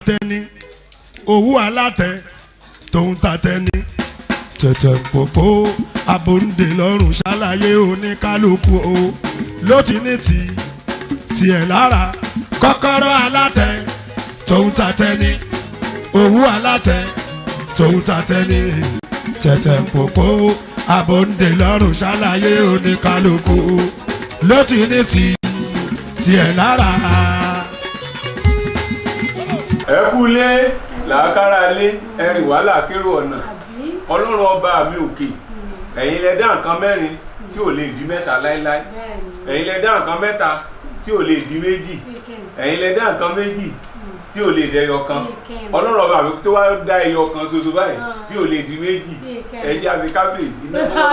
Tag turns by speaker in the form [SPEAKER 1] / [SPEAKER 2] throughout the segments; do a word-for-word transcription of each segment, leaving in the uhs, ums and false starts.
[SPEAKER 1] tatẹni owó alátẹ tòun tatẹni tẹ̀tẹ̀ pòpò abòǹde lọ́rùn ṣàlàyé oníkálukú o ló ti ní ti tiẹ̀ lára kọ́kọ́rọ́ alátẹ tòun tatẹni owó alátẹ tòun tatẹni tẹ̀tẹ̀ pòpò abòǹde lọ́rùn ṣàlàyé oníkálukú ló ti ní ti tiẹ̀ lára.
[SPEAKER 2] ẹ kú lé làákàrà lé ẹrìn wàhálà kérò ọ̀nà ọlọ́run ọba mi òkè ẹ̀yin lẹ dá nǹkan mẹ́rin tí ò lè di mẹ́ta láéláé ẹ̀yin lẹ dá nǹkan mẹ́ta tí ò lè di méjì ẹ̀yin lẹ dá nǹkan méjì tí ò lè di ẹyọ kan ọlọ́run ọba mi tó wá dá ẹyọ kan ṣoṣo báyìí tí ò lè di méjì ẹjẹ́ àti kábíyèsí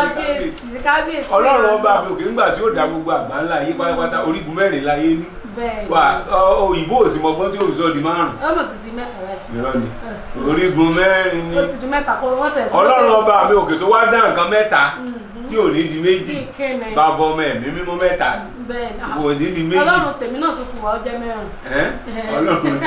[SPEAKER 2] ọlọ́run ọba mi òkè nígbà tí ó dá gbogbo àgbáńlá ayé pátápátá orígun mẹ́rin láyé ní wà òyìnbó òsì mọ́gbọ́n tí òfìsọ́ di márùn.
[SPEAKER 3] ọmọ ti di mẹ́ta rẹ̀.
[SPEAKER 2] irọ́ ni orígun mẹ́rin ni.
[SPEAKER 3] ó ti di mẹ́ta kó wọ́n sẹ̀ sí.
[SPEAKER 2] ọlọ́run ọba mi òkè tó wá dá nǹkan mẹ́ta tí ò ní di méjì bàbá ọmọ ẹ̀mí mímọ́ mẹ́ta kò ní di méjì.
[SPEAKER 3] ọlọ́run tèmi náà tó ti wà ó jẹ́ mẹ́rin.
[SPEAKER 2] ọlọ́run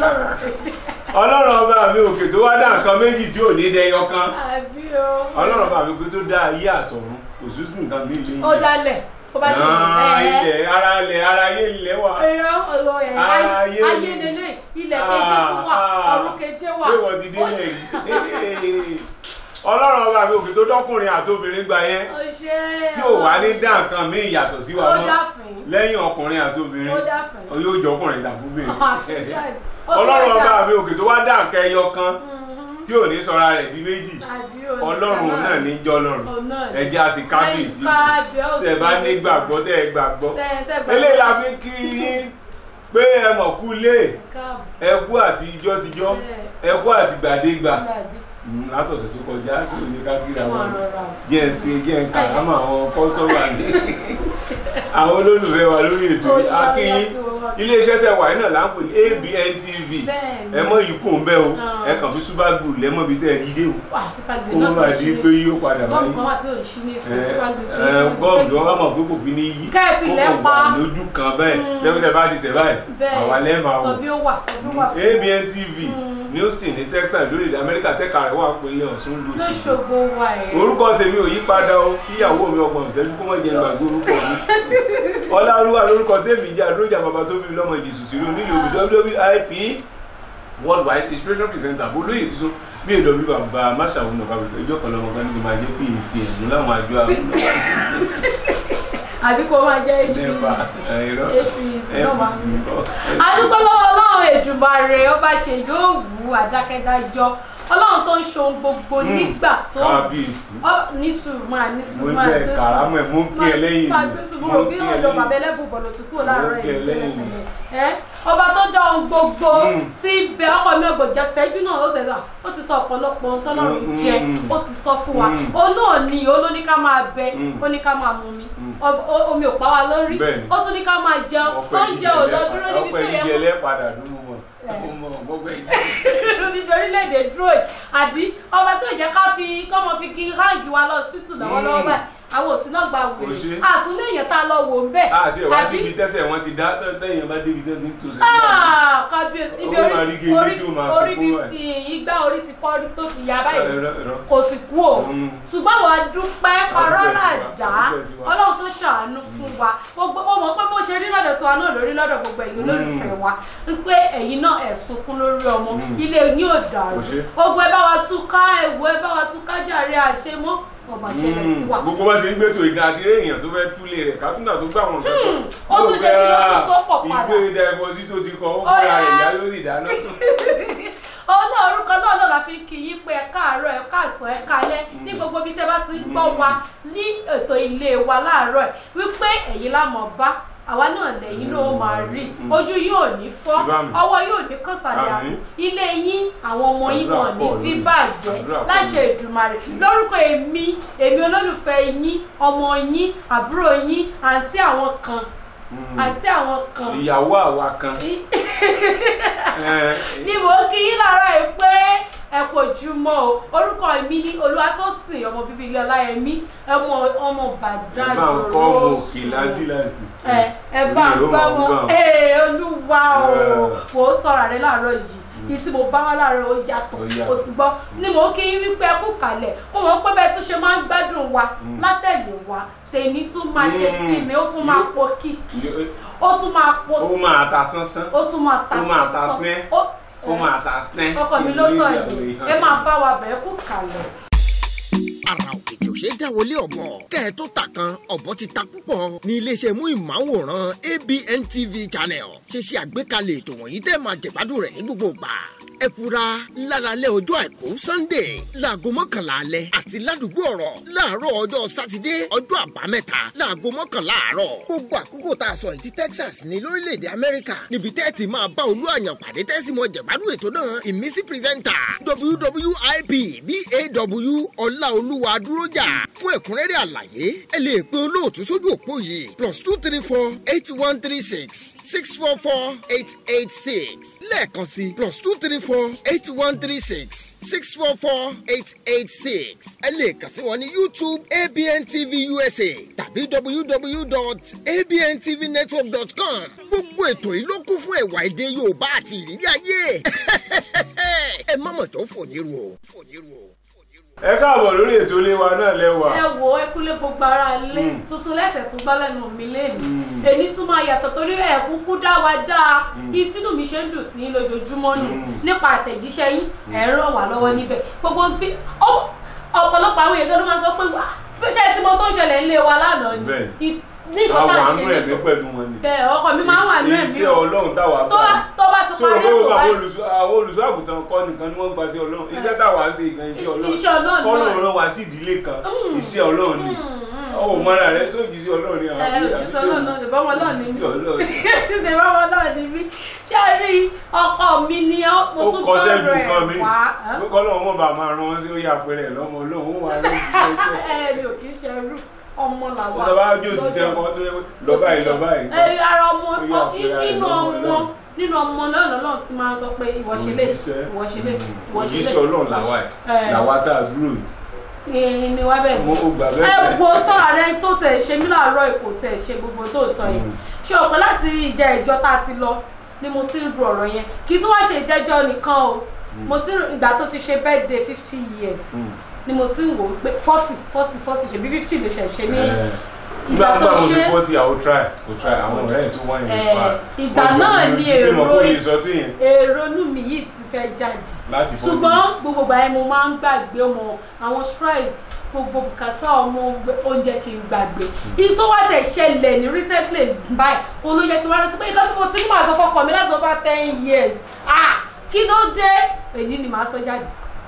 [SPEAKER 2] ọlọ́run ọba mi òkè tó wá dá nǹkan méjì tí ò ní dẹyọ kan. ọlọ́run ọba mi òkè tó dá ayé àtọ̀run òṣùṣù nǹkan mi lé.
[SPEAKER 3] ó dálẹ̀ ó bá ṣe
[SPEAKER 2] ilẹ̀ ara ilẹ̀ ara ayé ilẹ̀ wà.
[SPEAKER 3] ẹ̀rọ ọ̀rọ̀ ẹ̀ ayé lélẹ̀ ilẹ̀ keje fún wa ọ̀run keje wà.
[SPEAKER 2] ṣé wọ́n ti délé yìí? ọlọ́run ọba mi òkè tó dọ́kùnrin àti obìnrin gbà yẹn tí ò wá ní dá nǹkan mí ìyàtọ̀ sí wa mọ́ lẹ́yìn ọkùnrin àti obìnrin yóò jọ ọkùnrin dàbúbìnrin. ọlọ́run ọba mi òkè tó wá dá nǹkan ẹyọ kan tí ò ní sọra rẹ̀ di méjì ọlọ́run náà ní jọ lọ́run ẹjẹ́ àti kábíyèsí tẹ̀ bá ní gbàgbọ́ tẹ̀ gbàgbọ́ eléyìí la fi ń kí yín pé ẹ mọ̀ kú lé ẹ kú àti ijọ́ tijọ́ ẹ kú àti gbàdégbà látọ̀sẹ̀ tó kọjá sí òye kábíyà wọn jẹ́ ẹ ṣe jẹ́ ẹ kàrámà àwọn kọ́sọ́mà ní àwọn olólùfẹ́ wa lórí ètò akínyín iléeṣẹ́ tẹ wà náà là ń pè ní A B N T V ẹ mọ ikú ń bẹ o ẹ kàn fi super glue lẹ́mọ̀ bíi tẹ́ ẹ yí dé o kó má bàa di pé yóò padà báyìí gọ́ọ̀mù tí wọ́n bá mọ̀ pé kò fi ní yí kó kàn wà lójú kan bẹ́ẹ̀ lẹ́mọ̀tẹ́ bá ti tẹ̀ báyìí àwa lẹ́ẹ̀ma o A B N T V ní Houston ní Texas lórílẹ̀ Amẹ́ríkà tẹ́ka rẹ̀ wà pínlẹ̀ Ọ̀ṣun lóṣù orúkọ tèmi ò yí padà o kíyàwó mi ọgbọ̀n ìṣẹ́jú kó mọ̀ jẹ́ gbàgbé orúkọ mi Ọláolúwa lórúkọ tèmi jẹ́ àdójà bàbá tó bí lọ́mọ ìjìsù sí onílù W W I P worldwide inspiration presenter bolóyè tuntun bí èdè omi bàbá máṣàwọn náà bàbá ìjọ kan lọ́mọ kan níbi máa jẹ́ P E C ẹ̀mú láwọn àjọ àwọn náà
[SPEAKER 3] àbí kò máa jẹ́ H P E C náà máa ń bọ̀. adúgbò lọ́wọ́ Ọlọ́run Èdùmàrè ó bá ṣe yóò wù àdákẹ́dájọ́ Ọlọ́run tó ń ṣe ohun gbogbo nígbà tó ní sùúrù máa ní sùúrù máa gbé
[SPEAKER 2] sùúrù mú kí ẹ lẹ́yìn
[SPEAKER 3] mú kí ẹ lẹ́yìn ọ̀dọ̀ bàbá ẹlẹ́bùn bọ̀lọ̀ tí kúrò láàárọ̀ ẹ̀ ọba tó jẹ́ ohun gbogbo tí bẹ ọkọ mi ọgbọ̀n ṣẹ́jú náà ó tẹ̀sà ó ti sọ ọ̀pọ̀lọpọ̀ ohun tọ́lọ́run jẹ ó ti sọ fún wa ó náà ní ó ló ní ká máa bẹ ó ní ká máa mú mi omi ò pa wá lórí ó tún ní ká máa jẹun tó ń jẹ òlọ́dúró níbi tí
[SPEAKER 2] èèyàn
[SPEAKER 3] níbi orílẹ̀-èdè dúró àbí ọba tí ò jẹ́ ká fi kọ́mọ fi kí ráǹgì wa lọ hospital lọ́wọ́lọ́wọ́ báyìí àwọn òsì náà gba wèrè àtúnlé èèyàn tá a lọ wò ń bẹ̀.
[SPEAKER 2] àti ìwà sí ibi tẹ́sẹ̀ wọn ti dá tẹ́yìn bá débi tẹ́ ní tòsí.
[SPEAKER 3] kábíyèsí ibi orí bí ìgbà orí ti fọ́ tó ti yá báyìí kò sì kú o ṣùgbọ́n wàá dúpẹ́ ọ̀rọ̀rà dá Ọlọ́run tó ṣàánú fún wa gbogbo ó mọ̀ pé bó ṣe rí lọ́dọ̀ tiwa náà lórí lọ́dọ̀ gbogbo ẹ̀yin olólùfẹ́ wa wípé ẹ̀yin náà ẹ̀ sunkún lórí ọmọ ilé yín ò dàrú ogun ẹ bá wa túká ẹ̀wọ̀ ẹ bá wa túká jàre àṣemọ́
[SPEAKER 2] gbogbo wa ti ń gbẹ́tò ìgbà àti eré èèyàn tó fẹ́ túlé rẹ̀ kápúntà tó gbà wọn fẹ́
[SPEAKER 3] ó tún ṣe kí ló ti sọ́pọ̀ padà
[SPEAKER 2] ìwé dẹ́fọ́sí tó ti kọ ó fúnra rẹ̀ ìyá lórí ìdáná sùn.
[SPEAKER 3] ọ̀nà orúkọ náà náà la fi kì í pé ẹ káàárọ̀ ẹ káàsán ẹ káalẹ́ ní gbogbo bí tẹ́ bá ti ń gbọ́ wa ní ètò ilé wa láàárọ̀ ẹ̀ wípé ẹ̀yin la mọ̀ bá àwa náà lẹ́yìn náà ó máa rí ojú yóò ní fọ́ ọwọ́ yóò ní kọ̀sàlẹ̀ àpò ilé yín àwọn ọmọ yín náà ní díbàjẹ́ láṣẹ Èdùmàrè lórúkọ èmi èmi olólùfẹ́ yín ọmọ yín àbúrò yín àǹtí àwọn kan àti àwọn kan
[SPEAKER 2] ìyàwó àwa kan
[SPEAKER 3] ni mo kí yín lára ẹ pé ẹ kò jùmọ̀ o orúkọ mi ní Olúwatósìn ọmọ bíbí ilé Ọláyẹmí ọmọ ọmọ Ìbàdàn
[SPEAKER 2] jòrò ẹ bá ń kọ́ ọmọ òkè láti láti
[SPEAKER 3] ẹ ẹ bá ń gbọ́ wọn ee Olúwa o wò ó sọ̀rọ̀ rẹ láàárọ̀ yìí yìí tí mo bá wá láàárọ̀ ó yàtọ̀ ó ti gbọ́ ni mo kí n wípé ẹ kú kalẹ̀ mo mọ̀ pé bẹ́ẹ̀ tún ṣe máa ń gbádùn wa látẹ̀lé wa tèmi tún máa ṣe fíìmù ó tún máa pọ̀ kíkì ó tún máa pọ̀
[SPEAKER 2] ó máa ta sánsán
[SPEAKER 3] ó tún máa ta
[SPEAKER 2] sánsán ó máa ta snẹ́
[SPEAKER 3] ọkọ mi ló sọ yìí ẹ máa bá wa bẹ̀ẹ́ kú kalẹ̀.
[SPEAKER 4] Ara òkè tí ò ṣe é dáwọlé ọ̀bọ kẹ́ ẹ tó ta kan ọ̀bọ ti ta púpọ̀ ní iléeṣẹ́ mú ìmáwòrán A B N T V channel ṣe ṣe àgbékalẹ̀ ètò wọ̀nyí tẹ́ máa jẹ̀gbádùn rẹ̀ ní gbogbo ìgbà. Ẹ fura lálálẹ́ ọjọ́ àìkú Sunday láago mọ́kànlá alẹ́ àti ládùúgbò ọ̀rọ̀ láàárọ̀ ọjọ́ Sátidé ọjọ́ àbámẹ́ta láago mọ́kànlá àárọ̀. Gbogbo àkókò tá a sọ yìí ti Texas ní lórílẹ̀‐èdè Amẹ́ríkà níbi tẹ́ ti máa bá olú àyàn pàdé tẹ́sí mọ́ jẹ̀gbádùn ètò náà ìmísí pírẹ́sẹ̀ntà W W I P B A W Ọláolúwa Dúrójà. Fún ẹ̀kúnrẹ́rẹ́ àlàyé ẹ lè pe olóòtú sójú òpó yìí plus two three four eight one three six six four four eight eight six lẹ́ẹ̀kan sí plus two three four eight one three six six four four eight eight six. Ẹ lè kàn sí wọn ní YouTube A B N T V U S A tàbí w w w dot a b n t v network dot com. Gbogbo ètò yìí ló kún fún ẹ̀wà èdè Yorùbá àti ìrírí ayé. Ẹ má mọ̀ tó fòníru o. Fòníru o.
[SPEAKER 2] Ẹ káàbọ̀ lórí ètò ilé wa náà lẹ́wà.
[SPEAKER 3] Ẹ wo ẹ kúlé gbogbo ara ilé tuntun lẹ́sẹ̀ tún gbọ́ lẹ́nu mi lẹ́nu èyí tún máa yàtọ̀ torí ẹ̀ kúkú dá wa dáa ìtínú mi ṣe ń dùn sí lójoojúmọ́ nù nípa àtẹ̀jíṣẹ́ yín ẹ̀ ń ràn wá lọ́wọ́ níbẹ̀ gbogbo ọ̀pọ̀lọpọ̀ àwọn èèyàn ló máa sọ pé bí ṣe tí mo tó ń ṣẹlẹ̀ ńlé wa lánàá ni ní kò bá ṣe ní bẹ́ẹ̀ ọkọ mi máa ń wà ní ẹ̀mí
[SPEAKER 2] iṣẹ́ Ọlọ́run táwa
[SPEAKER 3] gbà tó bá ti parí ètò báyìí
[SPEAKER 2] àwọn olùṣọ́ àgùntàn kọ́ nìkan ni wọ́n gba sí Ọlọ́run iṣẹ́ táwa ń ṣe ìgbà iṣẹ́ Ọlọ́run kọ́lọ́run rán wa sí ìdílé kan iṣẹ́ Ọlọ́run ni ọ̀ mọ́ra rẹ̀ sóòjì sí Ọlọ́run ni àwọn
[SPEAKER 3] òjíṣẹ́ Ọlọ́run ni bọ́mọ náà ni mí ṣe bọ́mọ náà ni mí ṣé rí ọkọ mi ni mo tún bọ́ rẹ̀ wá
[SPEAKER 2] kọ́lọ́run mọ̀ bá máa rán wọn sí ó yà pẹ̀rẹ̀ lọ́mọ Ọlọ́run wà lóyún
[SPEAKER 3] mi ò kì í ṣe rú ọmọ làwa
[SPEAKER 2] ọ̀tọ̀ bá jó òṣìṣẹ́ ọkọ̀ tó lọ báyìí lọ báyìí.
[SPEAKER 3] ẹ ara ọmọ nínú ọmọ nínú ọmọ náà lọ́lọ́run ti máa ń sọ pé ìwọ ṣe lè ìwọ ṣe lè ìwọ ṣe lè.
[SPEAKER 2] òjíṣẹ́ Ọlọ́run làwa ẹ̀ làwa tá a dúró
[SPEAKER 3] yìí. ni wá bẹ́ẹ̀
[SPEAKER 2] mo gbà bẹ́ẹ̀
[SPEAKER 3] ẹ wo sọ̀rọ̀ rẹ tó tẹ̀ ṣe mí láàárọ̀ èkó tẹ̀ ṣe gbogbo tó sọ yẹn ṣé ọ̀pẹ láti ìjẹ ìjọ tá a ti lọ ni mo ti ń ru ọ̀rọ̀ yẹn kì í tún wá ṣe ìjẹ́jọ́ nìkan o mo ti ìgbà tó ti ṣe birthday fifty years ni mo ti ń wò pé forty forty forty ṣe bí fifty lè ṣe ṣe ní ìgbà tó ṣe.
[SPEAKER 2] nígbà tó ṣe forty àwọn try kò try àwọn ọ̀rẹ́ ẹ̀ tó wáyé nípa
[SPEAKER 3] ìgbà náà ni èrò èrò inú mi yìí ti fẹ́ jáde ṣùgbọ́n gbogbo ìgbà yẹn mo máa ń gbàgbé ọmọ àwọn stress gbogbo bùkátà ọmọ oúnjẹ kì í gbàgbé ibi tó wá tẹ̀ ṣẹlẹ̀ ní recently báyìí olóyè kí wọ́n rántí pé nǹkan tí mo ti ń máa sọ fọkàn mi láti over ten years ah kí ló dé èyí ni màá sọ jáde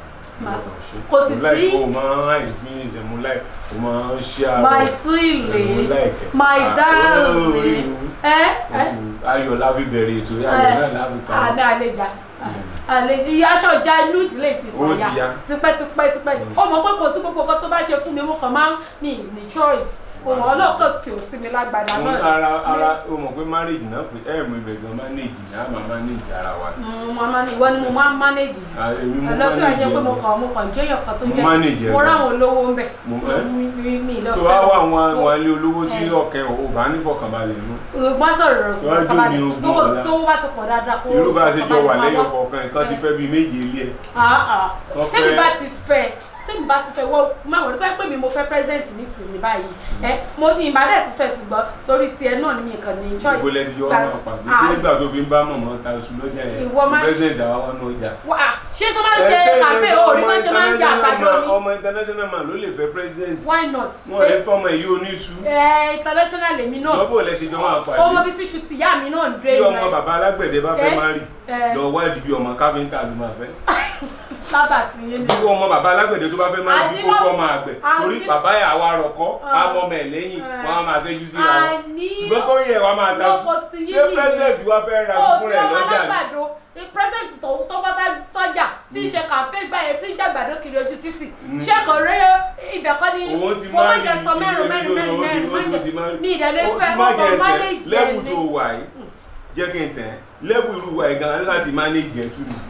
[SPEAKER 3] kò sì sí.
[SPEAKER 2] o máa ń influence mo like o máa ń share.
[SPEAKER 3] my sweetie my darling ẹ ẹ
[SPEAKER 2] ayọ̀ láfi bẹ̀rẹ̀ ètò ayọ̀ náà láfi parí.
[SPEAKER 3] àmì àlejà àlejò ìyá aṣọ ọjà inú ìdílé ti fàyà tipẹ́tipẹ́ tipẹ́ ó mọ̀ pé kò sí gbogbo nǹkan tó bá ṣe fún mi mo kàn máa ń ní ní choice òun ọlọ́kàn tí ò sí mi lágbàdá náà.
[SPEAKER 2] ara ara o mọ̀ pé marriage náà pé ẹ̀ mú ibẹ̀ gan manage ní àmà manage ara wa.
[SPEAKER 3] ìwọ ni mo máa ń manage jù ọlọ́ tí wàá ṣe pé mo kàn mo kàn jẹ́yàn kan tó jẹ́ mo ráwọn olówó ń bẹ̀ mi lọ fẹ́.
[SPEAKER 2] tó bá wà wọn wọn ilé olówó tí ọkẹ́ ò bá ní fọkànbalẹ̀ nù.
[SPEAKER 3] ìgbọ́n sọ̀rọ̀ rẹ̀ sọ̀rọ̀ fọkànbalẹ̀ tó bá ti pọ̀ dáadáa kó
[SPEAKER 2] irú bá ṣe jọ wà lẹ́yìn ọkọ̀ọ̀kan nǹkan ti fẹ́ bíi méje ilé ẹ̀.
[SPEAKER 3] tẹ́mi bá ti fẹ́ tí mo bá ti fẹ́ wọ́n máa wọ̀ nípa pé mi mo fẹ́ president ní tìmí báyìí ẹ mo ní ìbàdàn ti fẹ́ ṣùgbọ́n torí tiẹ̀ náà ni mi kàn ní choice.
[SPEAKER 2] ìgbólẹ̀ ti yọ ọmọ pàdé tí nígbà tó fi ń bá mọ̀mọ́ ta oṣù lọ́jà yẹn president àwa wọn náà jà.
[SPEAKER 3] wà ṣé tó máa ń ṣe kàfé orí máa ń ṣe máa ń jà àgbàdo ni.
[SPEAKER 2] ọmọ international man ló lè fẹ́ president.
[SPEAKER 3] why not.
[SPEAKER 2] wọn ẹ fọmọ èyí oníṣu.
[SPEAKER 3] ẹ international èmi náà.
[SPEAKER 2] lọ́bọ̀ lẹ ṣe jọ máa pàdé.
[SPEAKER 3] ọmọ bíi tíṣu tìyá mi náà ń dé.
[SPEAKER 2] tí ọmọ bàbá alágbẹ̀dẹ bá fẹ́ má rì lọ wá ìdìbò ọmọ káfíńtà ló máa fẹ́.
[SPEAKER 3] lábà tí yé ni.
[SPEAKER 2] bí ọmọ bàbá alágbẹ̀dẹ tó bá fẹ́ máa bí kó fọ́ máa gbẹ̀ torí bàbá yà wá rọ̀kọ́ àmọ́ mẹ́ lẹ́yìn wọn á máa ṣẹ́jú sí ra wọn. ṣùgbọ́n kó yẹ wa máa ta sùn ṣé president wa fẹ́ ra sùn fún rẹ̀ lọ́jà
[SPEAKER 3] ni. president tó bá sọ́jà tí ń ṣe campaign gbà yẹn tí ń jàgbàdo kiri ojú títì ṣé kò rí ibẹ̀ kọ́ ni mo máa jẹ sọ mẹ́rin mẹ́rin mẹ́rin mẹ́rin máa jẹ mi ìdẹ́lẹ́ fẹ́ kọ́kọ́ manage
[SPEAKER 2] level tó wà yìí jẹ́ kí n tẹ̀ level irú wa yìí gan-an láti manage ẹ̀ tún ni.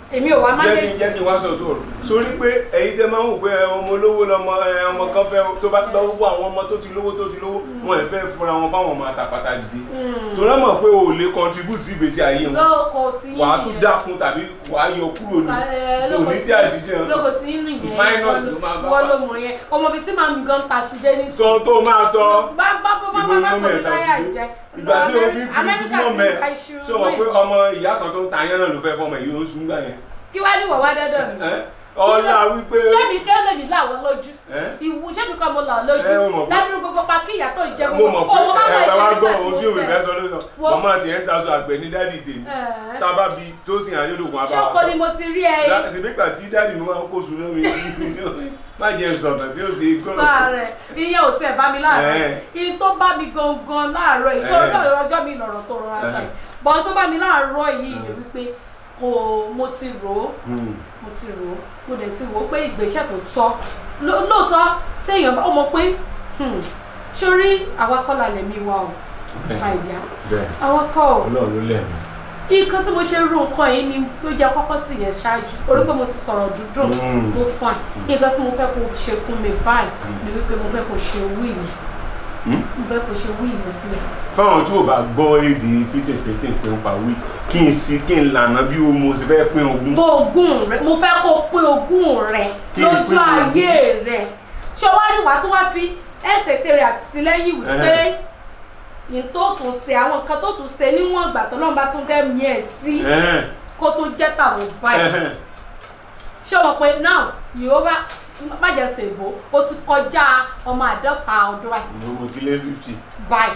[SPEAKER 3] èmi ò wá má
[SPEAKER 2] jẹ́ kí jẹ́ kí n wá sọ tó rò sórí pé ẹ̀yin tẹ́ máa ń wò pé ọmọ olówó lọmọ ọmọ kan fẹ́ tó bá lọ́wọ́ àwọn ọmọ tó ti lówó tó ti lówó wọn ẹ̀ fẹ́ fúnra wọn fáwọn ọmọ àtàpàtà dìde tó náà mọ̀ pé o ò lè contribute sí ìgbésí ayé wọn wàá tún dákun tàbí wàá yọ kúrò ní òní tí àdìjẹ hàn
[SPEAKER 3] lóko sí inú yẹn wọ́n ló mọ̀ yẹn ọmọ bíi tí màmí gan ta fi dé ní.
[SPEAKER 2] sọ tó máa sọ
[SPEAKER 3] bá bá bá bá bá kò ní láyà jẹ.
[SPEAKER 2] ìgbà tí o fi kiri sí mọ́ mẹ́ sọ wọ́n pé ọmọ ìyá kan tó ń ta yẹn náà ló fẹ́ fọmọ èyí ó ń sún gbà yẹn.
[SPEAKER 3] kí wàá ní wọ̀ wá dẹ́dọ̀ mi.
[SPEAKER 2] ọlá wípé.
[SPEAKER 3] ṣé mi kẹ́ lèmi láwọn lójú ìwú ṣé mi kọ́ mo là lójú ládùúgbò gbogbo pa kí ìyá tó jẹ gbogbo
[SPEAKER 2] mo mọ̀ pé ẹ bá gbọ́ ohun tí òwe fẹ́ sọ lórí sọ màmá ti ẹ̀ ń taṣọ àgbẹ̀ ní dádì tèmi tábà bi tó sì hàn yóò dògùn abáwá.
[SPEAKER 3] ṣé kò ní mo ti rí ẹ yìí.
[SPEAKER 2] láti ṣe pípa tí dádì mi máa ń kó sunu mi má jẹ sọ̀tàn tí ó ṣe gbọ́dọ̀.
[SPEAKER 3] sáré iye ò tiẹ̀ bá mi láàárọ̀ iye tó bá mi gangan láàárọ̀ ìṣòro ọjọ́ mi lọ̀rọ̀ tó rọra sẹ́yìn bọ́n tó bá mi láàárọ̀ yìí ni wípé kò mo ti rò ó mo ti rò ó mo dẹ̀ ti wò ó pé ìgbésẹ̀ tó tọ́ lóòótọ́ téèyàn bá mọ̀ pé sórí àwakọ́lá lẹ̀mí wa o àìjá àwakọ́ o
[SPEAKER 2] Ọlọ́run ló lẹ̀mí.
[SPEAKER 3] nǹkan tí mo ṣe rú nǹkan yìí ni ló jẹ́ kọ́kọ́ sí yẹn ṣáájú orí pé mo ti sọ̀rọ̀ dúdùn tó fún ẹ nǹkan tí mo fẹ́ kó ṣe fún mi báyìí ni wípé mo fẹ́ kó ṣe wíìlì mo fẹ́ kó ṣe wíìlì sílẹ̀.
[SPEAKER 2] fáwọn tí ò bá gbọ́ èdè fìtìfìtì pé ń pa wí kí n sí kí n lànà bí o mo ti fẹ́ pín ogún.
[SPEAKER 3] tó ogún rẹ mo fẹ́ kó pín ogún rẹ lójú ayé rẹ ṣé wàá rí wàá tún wá fi ẹsẹ̀ tèrè àtìlẹ́yìn wípé yìí tó tún ṣe àwọn nǹkan tó tún ṣe níwọ̀n ìgbà tó lọ́nba tún dẹ́mi ẹ̀ sí kó tún jẹ́ tàwọn báyìí ṣé o mọ̀ pé náà yóò bá má jẹ́ ṣèbó o ti kọjá ọmọ àádọ́ta ọdún báyìí.
[SPEAKER 2] mo ti lé fifty.
[SPEAKER 3] báyìí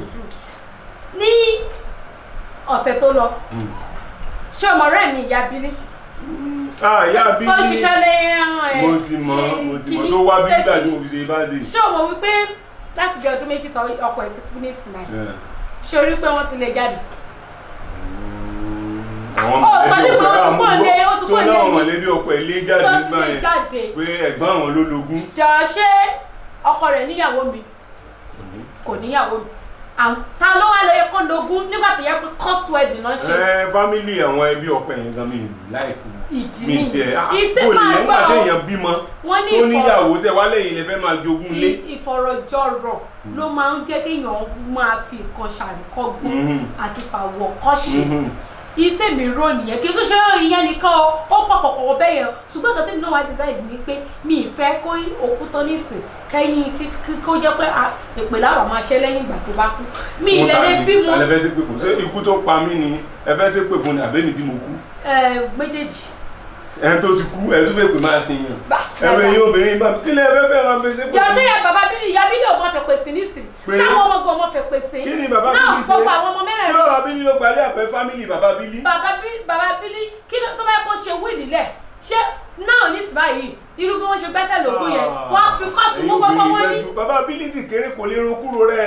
[SPEAKER 3] ní ọ̀sẹ̀ tó lọ ṣé ọmọ rẹ̀ mi ìyá bílí.
[SPEAKER 2] ah ìyá bílí
[SPEAKER 3] tó ṣiṣẹ́ lé ẹ̀
[SPEAKER 2] mo ti mọ mo ti mọ tó wá bí nígbà tí mo fi ṣe bá dé.
[SPEAKER 3] ṣé o mọ̀ wípé láti bí ọdún méjì tán ọkọ ẹ̀ sì kú ní ìsìn náà ṣé o rí pé wọ́n ti lè jáde.
[SPEAKER 2] àwọn
[SPEAKER 3] mọ̀lẹ́bí ọkọ
[SPEAKER 2] tó náà mọ̀lẹ́bí ọkọ ẹ̀ lé jáde nígbà yẹn pé ẹ̀gbọ́n àwọn ló lógún.
[SPEAKER 3] jọ ṣé ọkọ rẹ̀ níyàwó mi kò níyàwó mi ta ló wá lóye kó lógún nígbà tó yẹ pé court wedding náà ṣe.
[SPEAKER 2] ẹ fámìlì àwọn ẹbí ọkọ yẹn gan mi láìpẹ́
[SPEAKER 3] ìdí
[SPEAKER 2] mi tiẹ̀
[SPEAKER 3] ìdí
[SPEAKER 2] kò lè
[SPEAKER 3] máa
[SPEAKER 2] yẹn
[SPEAKER 3] gbọ́
[SPEAKER 2] nígbà téèyàn bímọ tó níyàwó tẹ wálé yìí lè fẹ́ máa jogún lé.
[SPEAKER 3] ìfọ̀rọ̀jọ̀rọ̀ ló máa ń jẹ́ kéèyàn máa fi nǹkan ṣàríkọ́gbọ́n àti fàwọ̀ kọ́ṣe ìtẹ́ mi rò nìyẹn kí n tún ṣe ìyẹn nìkan o ó pọ̀pọ̀pọ̀ bẹ́ẹ̀ yẹn ṣùgbọ́n nǹkan tí mi náà wá decide ni pé mi ì fẹ́ kó òkú tán nísìn kẹ́yìn kó jẹ́ pé èpè láwà máa ṣẹ́ lẹ́yìn ìgbà tó bá kú mi ì lẹ́lẹ́ bí mo.
[SPEAKER 2] ẹ fẹ́ ṣe pé fún ṣé ikú tó pa mí ni ẹ fẹ́ ṣe pé fún ni àbẹ́ni tí mo kú.
[SPEAKER 3] ẹ méjèèjì.
[SPEAKER 2] ẹ tó ti kú ẹ tó fẹ́ pè máa sin yàn ẹ bẹ yín obìnrin bá kí lẹ fẹ́ fẹ́ máa fi ṣe pé.
[SPEAKER 3] jọ ṣé yẹ bàbá bí ìyá bí ní ọmọ fẹ́ pèsè nísìn ṣáwọn ọmọ gan ọmọ fẹ́ pèsè.
[SPEAKER 2] kí ni bàbá bílí ṣe
[SPEAKER 3] náà gbogbo àwọn ọmọ mẹ́rẹ̀ẹ̀rin.
[SPEAKER 2] ṣé bàbá bílí ló gbalẹ̀ àpẹ fámìlì bàbá bílí.
[SPEAKER 3] bàbá bílí bàbá bílí kí ló tó bá yẹ kó ṣe wíìlì lẹ̀ ṣé náà ní ìsìn báyìí irú bí wọ́n ṣe gbẹ́sẹ̀ lógún yẹn wọ́n á fi kọ́ọ̀tù mú gbogbo wọn ní.
[SPEAKER 2] bàbá bílí ti kéré kò lè ro kúrò rẹ.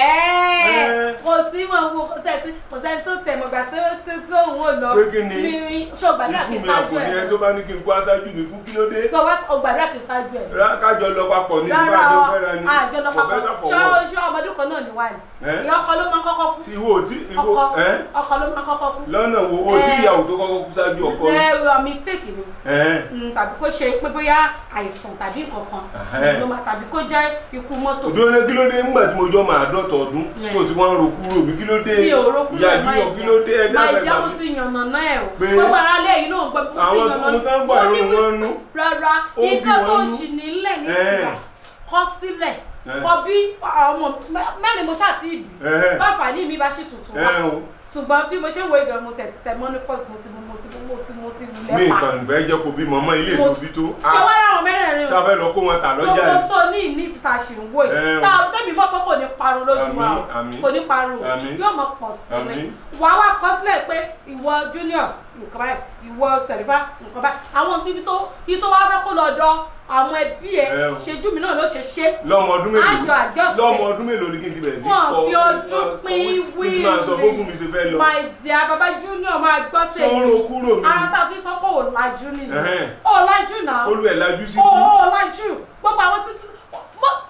[SPEAKER 3] kò sí wọn wo kò sẹ́ni kò sẹ́ni tó tẹ̀ mọ̀gbà tó tó òun ò lọ.
[SPEAKER 2] pé kí ni
[SPEAKER 3] ṣé o gbàdúrà kí n ṣáájú ẹ̀.
[SPEAKER 2] ikú mi àkùnrin tó bá ní kí n kó aṣáájú mi kú kí ló dé.
[SPEAKER 3] sọ wá o gbàdúrà kí n ṣáájú ẹ̀.
[SPEAKER 2] kájọ lọ papọ̀ ní ìgbà tó fẹ́ra ni.
[SPEAKER 3] àjọ lọ papọ̀ ṣé ṣé ọmọdún kan náà ni wà ní. ìyá ọkọ ló máa ń kọ́kọ́ kú.
[SPEAKER 2] ti wo ti ìwo ẹ.
[SPEAKER 3] ọkọ ló máa ń kọ́kọ́ kú.
[SPEAKER 2] lọ́nà wo o ti ìyàwó tó kọ́kọ́ kú ṣáájú ọkọ ni.
[SPEAKER 3] ẹ ẹ mistake ni. tàbí kó ṣe pé bóyá àìsàn tàbí nǹkankan ló máa tàbí kó jẹ́ ikú mọ́tò.
[SPEAKER 2] òdúró ní kí ló dé ńgbà tí mo jọ máa dọ́tọ̀ ọdún tó ti wọ́n ń ro kúrò mi kí ló dé ìyá ìdíyọ kí ló dé ẹ̀dá
[SPEAKER 3] àgbà ìdí àwọn ti yànnà náà ẹ̀ o gbogbo ara lé yìí náà gbogbo ti yànnà náà
[SPEAKER 2] wọ́n ní wí
[SPEAKER 3] rárá nǹkan tó ṣì nílẹ̀ nísìnyà kọ́ sílẹ̀ kọ́ bí ọmọ mẹ́rin mo ṣáà ti bì báfà ní mi bá ṣì tuntun wá ṣùgbọ́n bí mo ṣe ń wo ìgbà mo tẹ̀ ti tẹ̀ monopause mo ti mo ti mo ti mo ti wulẹ̀ pa.
[SPEAKER 2] mi kàn fẹ́ jẹ́ kó bí mọ́mọ́ ilé tó bí tó.
[SPEAKER 3] ṣé wọ́n rà wọ́n mẹ́rẹ̀ẹ̀rin o.
[SPEAKER 2] ṣáfẹ́ lọ kó wọn tà lọ́jà yìí.
[SPEAKER 3] gbogbo tó ní ìní ìta ṣì ń wò yìí. tá a tẹ́mi fọ́ pé kò ní parun lójú wa o kò ní parun o yóò mọ pọ̀ sílẹ̀. wà á wá kọ sílẹ̀ pé ìwọ junior nǹkan báyìí ìwọ tẹ̀lifá nǹkan báyìí àwọn ibi tó ibi tó wá fẹ́ kó lọ dán àwọn ẹbí ẹ ṣejú mi náà ló ṣe ṣe.
[SPEAKER 2] lọ́mọ ọdún mélòó
[SPEAKER 3] àjọ àjọṣe
[SPEAKER 2] lọ́mọ ọdún mélòó ni kí n ti bẹ̀rẹ̀ sí kọ́
[SPEAKER 3] wọn fi ọdún pín wíìlì my dear baba junior máa gbọ́ tèmi
[SPEAKER 2] sọ̀rọ̀ kúrò mi
[SPEAKER 3] ara tá a fi sọ pé ò lajú nìyẹn ò lajú náà
[SPEAKER 2] olú ẹ̀ lajú sí
[SPEAKER 3] kú ò lajú gbogbo àwọn títí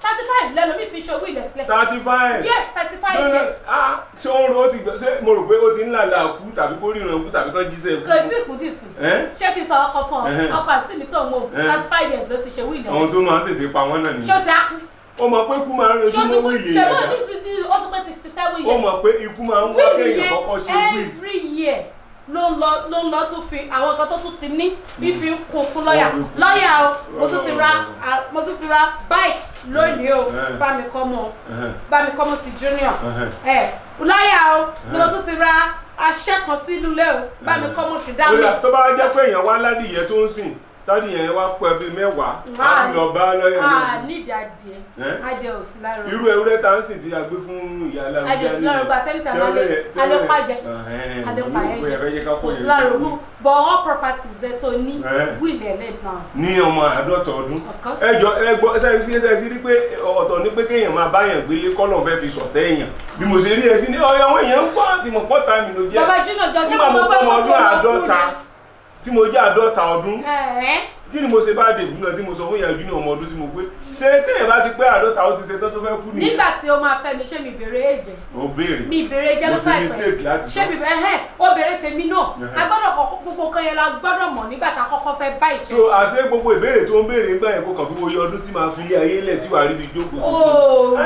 [SPEAKER 3] thirty five lẹ́nu mi ti ṣe wíìlì sílẹ̀.
[SPEAKER 2] thirty five.
[SPEAKER 3] yes thirty five years.
[SPEAKER 2] ah ṣé ó ń ro ó ti gbẹ ṣé mo rò pé ó ti ń làlà kú tàbí kó ríran kú tàbí kán jíṣẹ́ kú.
[SPEAKER 3] kò tí ì kú dì sí. ṣé kí n sọ ọkọ fún ọ ọkọ àti mi tó ń wò thirty five years ló ti ṣe wíìlì.
[SPEAKER 2] àwọn tó máa ń tètè pa wọ́n náà nìyẹn.
[SPEAKER 3] ṣé o ti á kú.
[SPEAKER 2] ó mọ̀ pé ikú máa ń retí mọ́ wíìlì
[SPEAKER 3] yẹn. ṣé o ti ó ti pé sixty seven years.
[SPEAKER 2] ó mọ̀ pé ikú máa ń wá kéèyàn kọ́kọ́ ṣe wíìlì.
[SPEAKER 3] every year ló ń lọ ló ń lọ tún fi àwọn nǹkan tó tún ti ní bí fi ń kun fún lọ́ọ̀yà lọ́ọ̀yà o mo tún ti ra mo tún ti ra bike lónìí o bá mi kọ́ mọ́ bá mi kọ́ mọ́ ti junior ẹ̀ lọ́ọ̀yà o mo tún ti ra aṣẹ́ kan sínú ilé o bá mi kọ́ mọ́ ti dá mi.
[SPEAKER 2] tó bá jẹ́ pé èèyàn wá ládìyẹ tó ń sìn tádì yẹn wá pẹ́ bíi mẹ́wàá á lọ bá lọ́yà náà.
[SPEAKER 3] a nídìí adìẹ adìẹ ò sí lára.
[SPEAKER 2] irú ewúrẹ́ tá ń sìn tí a gbé fún ìyá aláwọ̀
[SPEAKER 3] adìẹ ò sí lára gba tẹ́lifí àwọn alẹ́pàjẹ alẹ́pàjẹ kò sí lára ogún but all properties ẹ tó ní wíìlì ẹlẹ́dùn.
[SPEAKER 2] ní ọmọ àádọ́ta ọdún ẹjọ ẹgbọ ṣe ti rí pé ọ̀tọ̀ ní pé kéèyàn máa báyàn gbélé kọ́lọ̀ fẹ́ fi sọ̀tẹ́ èèyàn bí mo ṣe rí ẹ sí ní ọyọ àwọn èèyàn ń gbọ́ àti mọ̀ pọ́ta mi ló jẹ́.
[SPEAKER 3] bàbá júnà jọ ṣé kò sọ pé mo kọ́ ọmọdún
[SPEAKER 2] tí mo jẹ́ àádọ́ta ọdún kí ni mo ṣe bá dé fún náà tí mo sọ fún ìyá júnior ọmọ ọdún tí mo gbé ṣé téèyàn bá ti pé àádọ́ta ó ti ṣe tán tó fẹ́ kú nìyẹn.
[SPEAKER 3] nígbà tí o máa fẹ́ mi ṣé mi bèrè èjẹ.
[SPEAKER 2] o béèrè
[SPEAKER 3] mi bèrè èjẹ ló fà ìpẹ́ ṣé mi bèrè ẹ̀ o bèrè tèmi náà a gbọ́dọ̀ kọ́kọ́ gbogbo kan yẹn la gbọ́dọ̀ mọ̀ nígbà tá a kọ́kọ́ fẹ́ bá ìfẹ́.
[SPEAKER 2] so àṣé gbogbo ìbéèrè tó ń béèrè ńgbà yẹn kó kàn fi wo iye ọdún tí màá fi lé ayé lẹ̀ tí wàá rí ibi jókòó.
[SPEAKER 3] ooo